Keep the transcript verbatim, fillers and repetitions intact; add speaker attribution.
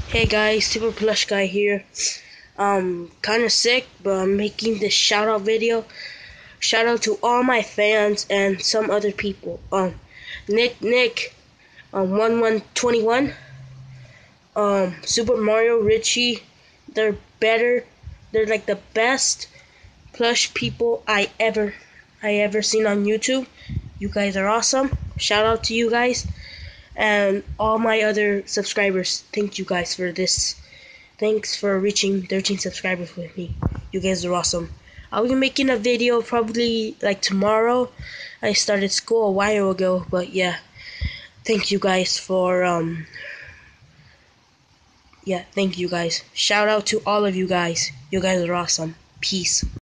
Speaker 1: Hey guys, Super Plush Guy here. Um, kind of sick, but I'm making this shout out video. Shout out to all my fans and some other people. Um, Nick, Nick, um, one one twenty one. Um, Super Mario, Richie. They're better. They're like the best plush people I ever, I ever seen on YouTube. You guys are awesome. Shout out to you guys and all my other subscribers. Thank you guys for this. Thanks for reaching thirteen subscribers with me. You guys are awesome. I'll be making a video probably like tomorrow. I started school a while ago, but yeah. Thank you guys for um yeah, thank you guys. Shout out to all of you guys. You guys are awesome. Peace.